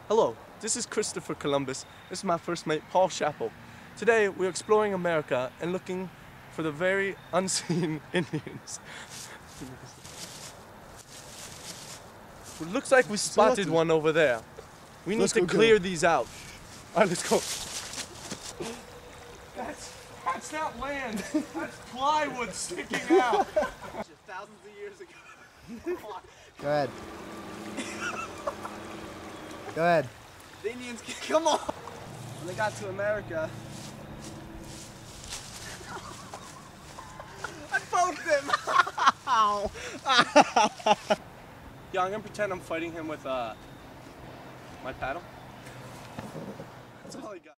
Hello, this is Christopher Columbus. This is my first mate, Paul Chappell. Today we're exploring America and looking for the very unseen Indians. It looks like we spotted one over there. We need to clear these out. Alright, let's go. That's not land. That's plywood sticking out. Thousands of years ago. Go ahead. Go ahead. The Indians, come on! When they got to America, I poked him! Ow! Yeah, I'm gonna pretend I'm fighting him with my paddle.